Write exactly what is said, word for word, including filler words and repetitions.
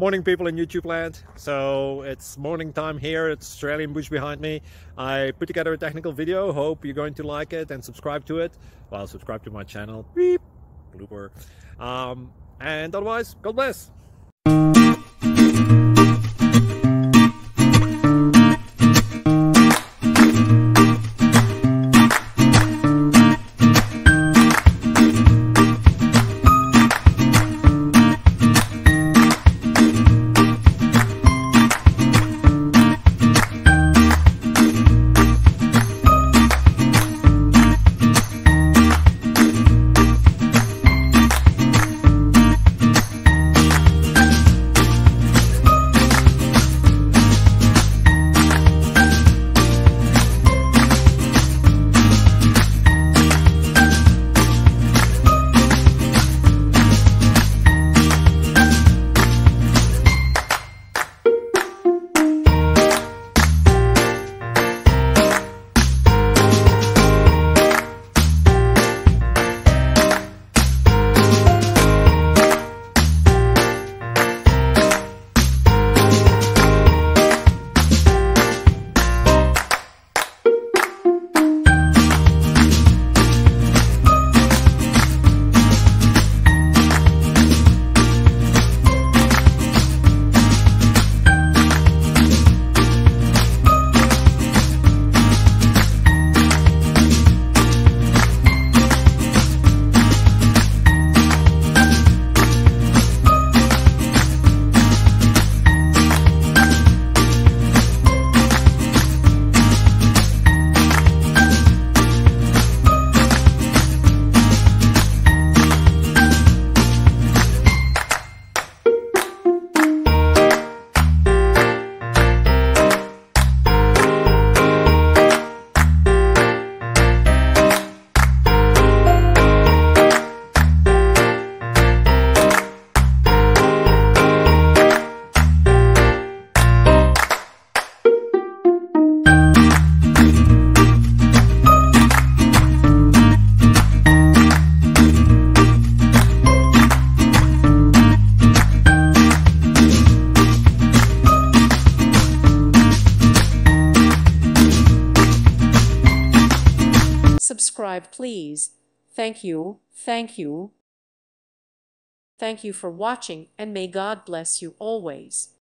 Morning, people in YouTube land. So it's morning time here. It's Australian bush behind me. I put together a technical video. Hope you're going to like it and subscribe to it. Well, subscribe to my channel. Beep. Blooper. Um, and otherwise, God bless. Subscribe, please. Thank you, thank you. Thank you for watching, and may God bless you always.